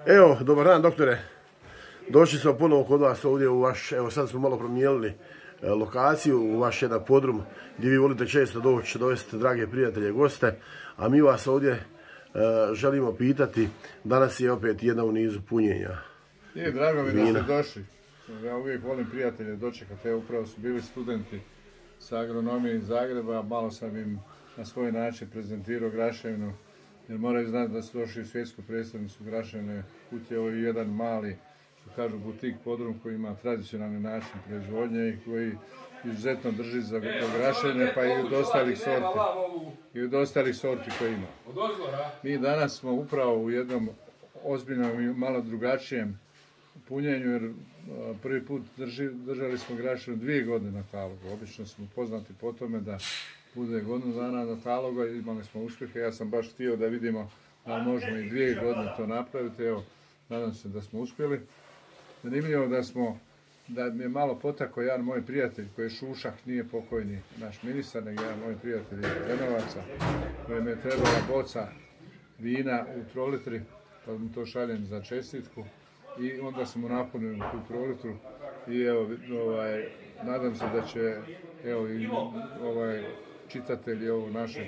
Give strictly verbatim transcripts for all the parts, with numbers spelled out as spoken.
Evo, dobar dan doktore. Došli smo ponovo kod vas ovdje u vaš, evo sad smo malo promijenili e, lokaciju, u vaš jedan podrum gdje vi volite često doći, dovesti drage prijatelje i goste, a mi vas ovdje e, želimo pitati, danas je opet jedna u nizu punjenja. Je, drago mi da ste došli. Ja uvijek volim prijatelje dočekati, evo upravo su bili studenti sa agronomije iz Zagreba, malo sam im na svoj način prezentirao graševinu, jer moraju znati da su došli u svjetsku predstavnicu graševne kutije. Ovo je jedan mali, što kažu, butik podrum koji ima tradicionalni način proizvodnje i koji izuzetno drži za graševne, pa i od ostalih sorti. I od ostalih sorti koje ima. Mi danas smo upravo u jednom ozbiljnom i malo drugačijem punjenju, jer prvi put drži, držali smo graševnu dvije godine na talogu. Obično smo poznati po tome da bude godinu dana na talogu i imali smo uspjehe. Ja sam baš htio da vidimo da možemo i dvije godine to napraviti. Evo, nadam se da smo uspjeli. Zanimljivo da smo, da mi je malo potakao jedan moj prijatelj koji je Šušak, nije pokojni naš ministar, nego jedan moj prijatelj iz Drenovaca, kojem je trebala boca vina u trolitri, pa mu to šaljem za čestitku. I onda sam mu napunio tu trolitru i evo, ovaj, nadam se da će evo, i ovaj, čitatelji ovog našeg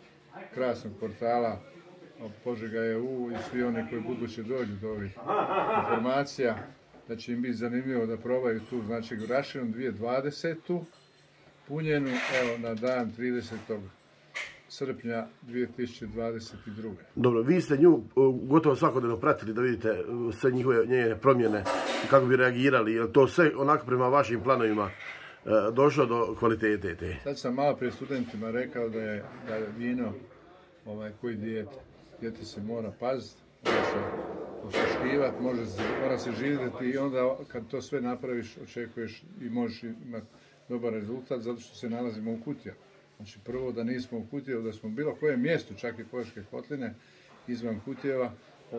krasnog portala Požega E U i svi oni koji buduće dođu do ovih informacija, da će im biti zanimljivo da probaju tu, znači graševinu dvije tisuće dvadesete. punjenu evo, na dan tridesetog srpnja dvije tisuće dvadeset druge. Dobro, vi ste nju gotovo svakodnevno pratili da vidite sve njihove njene promjene i kako bi reagirali, je to sve onako prema vašim planovima došlo do kvalitete te? Sad sam malo prije studentima rekao da je, da je vino ovaj, koji dijete. Dijete se mora paziti, mora se osluškivati, mora se živjeti i onda kad to sve napraviš očekuješ i možeš imati dobar rezultat zato što se nalazimo u kutijama. Znači prvo da nismo u Kutjevu, da smo u bilo kojem mjestu, čak i Požeške kotline, izvan Kutjeva,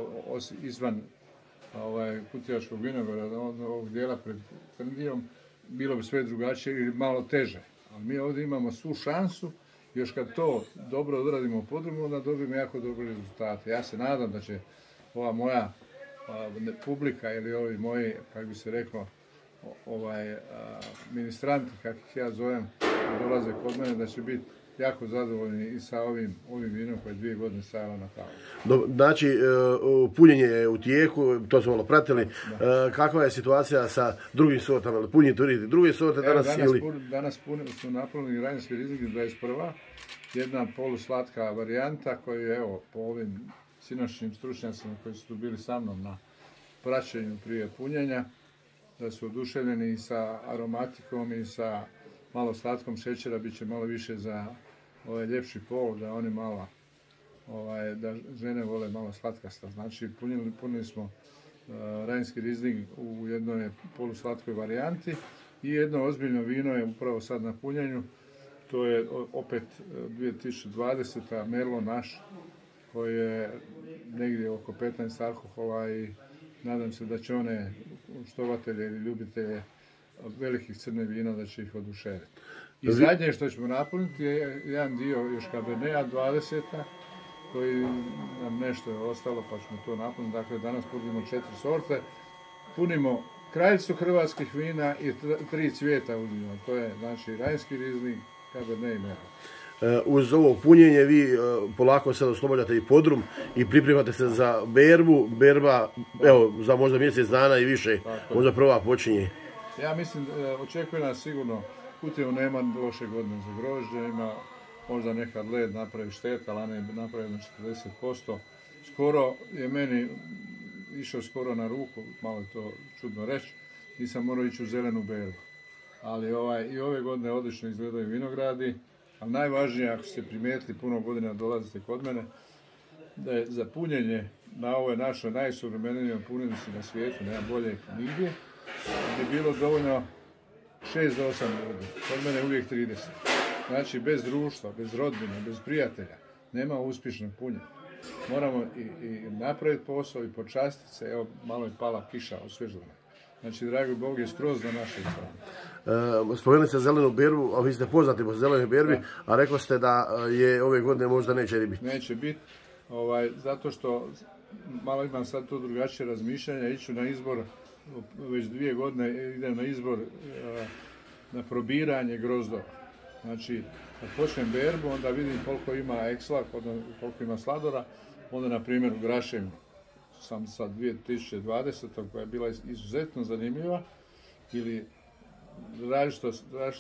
izvan ovaj, Kutjevačkog vinograda, ovog dijela pred Krndijom, bilo bi sve drugačije ili malo teže. Ali mi ovdje imamo svu šansu, još kad to dobro odradimo u podrumu, onda dobijemo jako dobre rezultate. Ja se nadam da će ova moja a, publika ili ovi moji, kako bi se reklo, ovaj, a, ministranti, kako ih ja zovem, dolaze kod mene, da će biti jako zadovoljni i sa ovim, ovim vinom koje je dvije godine stajalo na talu. Znači, punjenje je u tijeku, to smo malo pratili. Da. Kakva je situacija sa drugim sortama? Punjite vidite druge sorte danas? Evo, danas, ili... pun, danas pun, smo napravili Rajinski Rizling iz dvadeset prve. Jedna poluslatka varijanta koju je, evo, po ovim sinoćnim stručnjacima koji su tu bili sa mnom na praćenju prije punjenja, da su oduševljeni i sa aromatikom i sa malo slatkom šećera, bit će malo više za ovaj ljepši pol, da oni malo, ovaj, da žene vole malo slatkasta. Znači punili, punili smo uh, Rajinski Rizling u jednoj poluslatkoj varijanti i jedno ozbiljno vino je upravo sad na punjenju. To je opet dvije tisuće dvadesete. Merlot naš, koji je negdje oko petnaest alkohola i nadam se da će one štovatelje ili ljubitelje velikih crne vina da će ih oduševiti. I zadnje što ćemo napuniti je jedan dio još Caberneta dvadeseta koji nam nešto je ostalo pa ćemo to napuniti. Dakle, danas punimo četiri sorte. Punimo kraljicu hrvatskih vina i tri cvijeta uzimamo. To je znači Rajinski Rizling, Cabernet i Merlot. Uz ovo punjenje vi polako sad oslobađate i podrum i pripremate se za berbu. Berba, evo, za možda mjesec dana i više, možda prva počinje. Ja mislim, očekuje nas sigurno, Kutjevo nema loše godine za grožđe, ima možda nekad led napravi šteta, ali ne napravi na četrdeset posto. Skoro je meni išao skoro na ruku, malo je to čudno reći, nisam morao ići u zelenu berbu. Ali ovaj, i ove godine odlično izgledaju vinogradi, ali najvažnije, ako ste primijetili, puno godina dolazite kod mene, da je za punjenje na ovoj našoj najsuvremenijoj punjenici na svijetu, nema bolje nigdje, je bilo dovoljno šest do osam ljudi, kod mene uvijek trideset. Znači, bez društva, bez rodbine, bez prijatelja, nema uspješnog punjenja. Moramo i, i napraviti posao i počastiti se, evo, malo je pala kiša osvježena. Znači, dragi Bog je skroz na našoj strani. E, spomenuli ste zelenu berbu, a vi ste poznati po zelenoj berbi, da. A rekli ste da je ove godine možda neće biti. Neće biti, ovaj, zato što malo imam sad to drugačije razmišljanje, iću na izbor, već dvije godine idem na izbor na probiranje grozdova. Znači, kad počnem berbu, onda vidim koliko ima eksla, koliko ima sladora, onda, na primjer, u Graševinu sam sa dvije tisuće dvadesete. koja je bila izuzetno zanimljiva, ili različito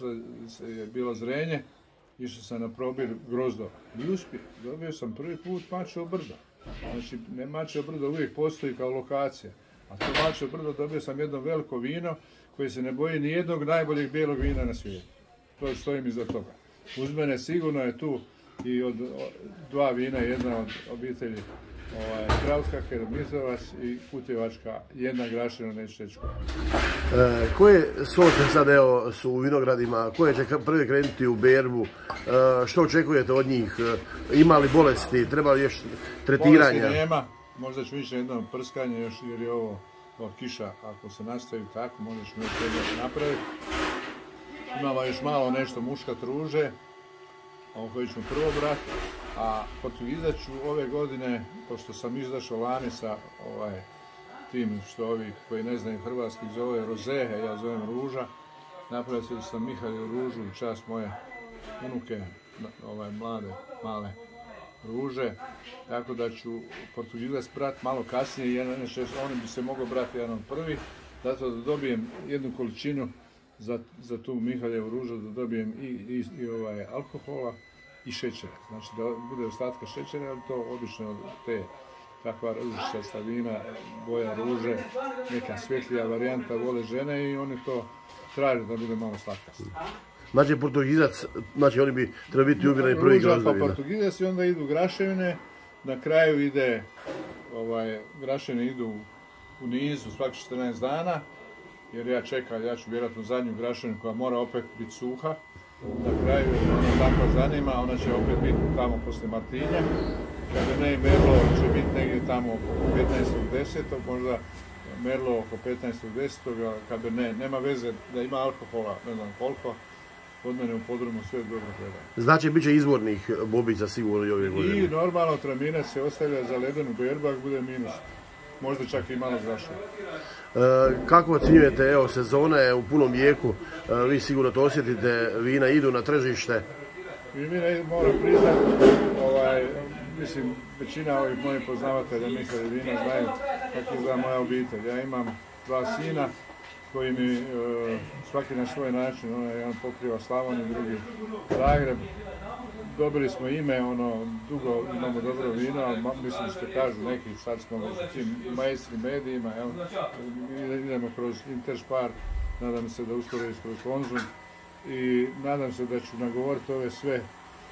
je bilo zrenje, išao sam na probir grozdova. I uspio, dobio sam prvi put Mačevo brdo. Znači, ne Mačevo brdo uvijek postoji kao lokacija, a to Mačevo brdo dobio sam jedno veliko vino koje se ne boji ni jednog najboljeg bijelog vina na svijetu. To stojim iza toga. Uz mene sigurno je tu i od dva vina, jedna od obitelji ovaj, Krauska, Kermizovac i Kutjevačka, jedna Graševina, neću reći koja. E, koje sorte sad evo su u vinogradima, koje će prvi krenuti u berbu, e, što očekujete od njih, e, ima li bolesti, treba li još tretiranja? Bolesti nema, možda ću više jedno prskanje još jer je ovo, ovo kiša, ako se nastavi tako, možda ćemo još jedno napraviti. Imamo još malo nešto muška truže, ovo koji ćemo prvo brati, a Portugizac ću ove godine, pošto sam izašao lani sa ovaj, tim što ovi koji ne znaju hrvatski zove rozehe, ja zovem ruža, napravio sam Mihalju ružu u čast moje unuke, ovaj, mlade, male ruže, tako da ću Portugizac brati malo kasnije, jedan, oni bi se mogao brati jedan od prvih, zato da dobijem jednu količinu Za, za tu Mihaljevu ružu, da dobijem i, i, i ovaj, alkohola i šećera. Znači da bude ostatka šećera, ali to obično te takva ružičasta vina, boja ruže, neka svjetlija varijanta vole žene i oni to traže da bude malo slatkast. Znači Portugizac, znači oni bi trebali biti ubirani prvi grozdovina. Pa Portugizac i onda idu Graševine, na kraju ide, ovaj, Graševine idu u nizu svaki četrnaest dana, jer ja čekam, ja ću vjerojatno zadnju Graševinu koja mora opet biti suha. Na kraju ona tako zanima, ona će opet biti tamo poslije Martinja. Cabernet i Merlot će biti negdje tamo oko petnaestog desetog možda Merlot oko petnaestog desetog Cabernet. Nema veze da ima alkohola, ne znam koliko. Kod mene u podrumu sve dobro gleda. Znači, bit će izvornih bobica sigurno i ove godine. I normalno traminac se ostavlja za ledenu berbu ako bude minus. Možda čak i malo Graševa. E, kako ocjenjujete, evo, sezona je u punom jeku, e, vi sigurno to osjetite, vina idu na tržište? I vina, moram priznati, ovaj, mislim, većina ovih mojih poznavatelja Mihalje vina znaju kako izgleda moja obitelj. Ja imam dva sina koji mi e, svaki na svoj način, ono, jedan pokriva Slavoniju, drugi Zagreb. Dobili smo ime, ono, dugo imamo dobro vino, ali mislim što kažu neki, sad smo u tim majstri medijima, jel? Idemo kroz Interspar, nadam se da uskoro i kroz Konzum i nadam se da ću nagovoriti ove sve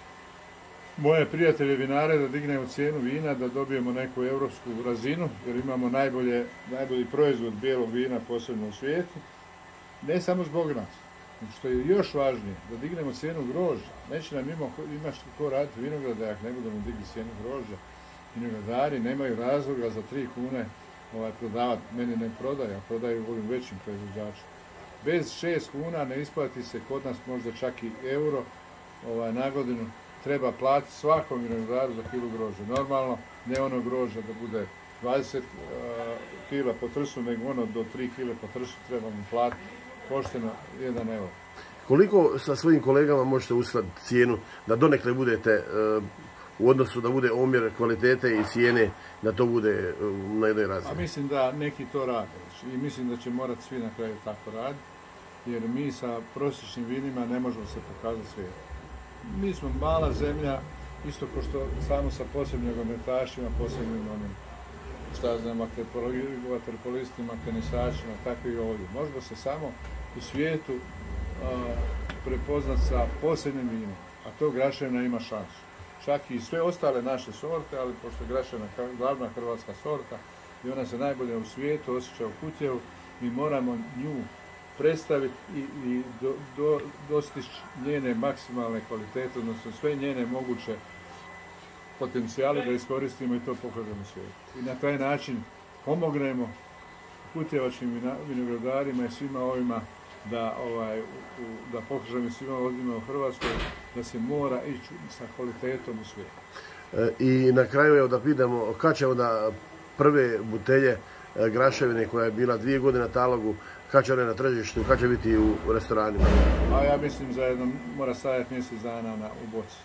moje prijatelje vinare da dignemo cijenu vina, da dobijemo neku europsku razinu, jer imamo najbolje, najbolji proizvod bijelog vina posebno u svijetu, ne samo zbog nas. Što je još važnije, da dignemo cijenu grožđa. Neće nam ima, imaš ko raditi vinograda, ako ne budemo digli cijenu grožđa. Vinogradari nemaju razloga za tri kune ovaj, prodavati. Meni ne prodaju, a prodaju ovim većim proizvođačima. Bez šest kuna ne isplati se kod nas možda čak i euro ovaj, na godinu. Treba platiti svakom vinogradaru za kilu grožđa. Normalno, ne ono grožđa da bude dvadeset kila po trsu, nego ono do tri kile po trsu trebamo platiti. Pošteno jedan euro. Koliko sa svojim kolegama možete uskladiti cijenu da donekle budete uh, u odnosu da bude omjer kvalitete i cijene, da to bude uh, na jednoj razini? A mislim da neki to rade i mislim da će morati svi na kraju tako raditi, jer mi sa prosječnim vinima ne možemo se pokazati svijetu. Mi smo mala zemlja, isto kao što samo sa posebnim nogometašima, posebnim onim, šta znam, vaterpolistima, tenisačima, tako i ovdje. Možemo se samo u svijetu uh, prepoznat sa posebnim vinom, a to Graševina ima šansu. Čak i sve ostale naše sorte, ali pošto je Graševina glavna hrvatska sorta i ona se najbolje u svijetu osjeća u Kutjevu, mi moramo nju predstaviti i, i do, do, dostići njene maksimalne kvalitete, odnosno sve njene moguće potencijale da iskoristimo i to pokažemo svijetu. I na taj način pomognemo kutjevačkim vinogradarima i svima ovima da, ovaj, u, da pokažemo svima ovdje u Hrvatskoj da se mora ići sa kvalitetom u svijetu. E, I na kraju evo da pitamo kad će onda prve butelje graševine koja je bila dvije godine na talogu, kad će one na tržištu, kad će biti u restoranima? A ja mislim za jedno mora stajati mjesec dana na, u boci.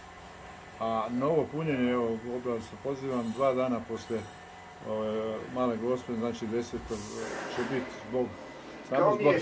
A novo punjenje, evo, upravo se pozivam, dva dana poslije ove, male gospe, znači desetog će biti zbog... Samo zbog,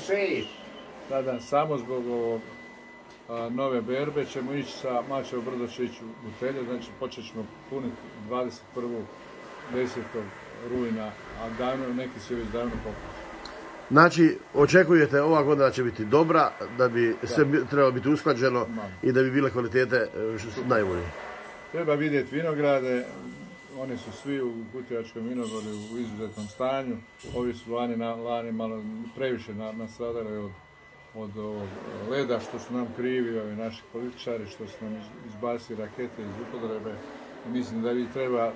da, da, samo zbog ovog, a, nove berbe ćemo ići sa Mačevo brdo će ići u butelje, znači počet ćemo puniti dvadeset prvog desetog rujna, a davno, neki se već davno poput. Znači, očekujete ova godina će biti dobra, da bi da. sve trebalo biti usklađeno i da bi bile kvalitete najbolje. Treba vidjeti vinograde, oni su svi u Kutjevačkom vinogradu u izuzetnom stanju. Ovi su lani, na, lani malo previše nastradali od, od ovog leda, što su nam krivi ovi naši političari, što su nam izbacili rakete iz upotrebe. Mislim da bi treba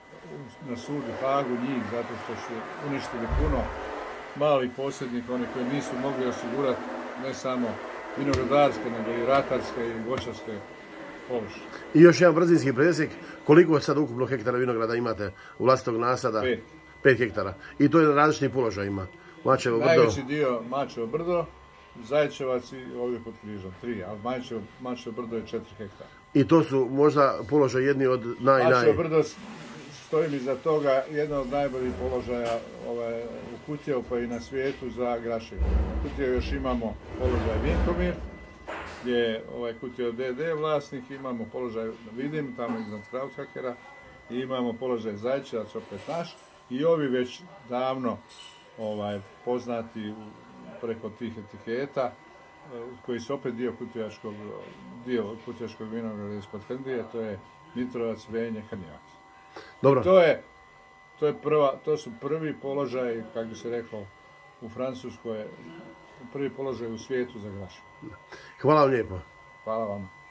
na sudu Hagu njih, zato što su uništili puno malih posjednika, oni koji nisu mogli osigurati ne samo vinogradarske, nego i ratarske i voćarske površine. I još jedan brzinski presjek, koliko sad ukupno hektara vinograda imate u vlastitog nasada? Pet. Pet hektara. I to je na različitim položajima. Mačevo brdo. Najveći dio Mačevo brdo, Zajčevac i ovdje pod Križom, tri, ali Mačevo, Mačevo brdo je četiri hektara. I to su možda položaj jedni od naj, naj... Mačevo brdo stojim iza toga, jedan od najboljih položaja ovaj, u Kutjevu pa i na svijetu za graševinu. U Kutjevu još imamo položaj Vinkomir, gdje je ovaj Kutjevo D D vlasnik, imamo položaj, vidim, tamo iznad Krauthakera, i imamo položaj Zajčevac, opet naš, i ovi već davno ovaj, poznati preko tih etiketa, koji su opet dio Kutjevačkog, dio Kutjevačkog vinograda ispod Hrndije, to je Mitrovac, Venje, Hrnjevac. Dobro. To je, to je prva, to su prvi položaj, kako bi se rekao, u Francuskoj, prvi položaj u svijetu za graševinu. Hvala vam lijepo. Hvala vam.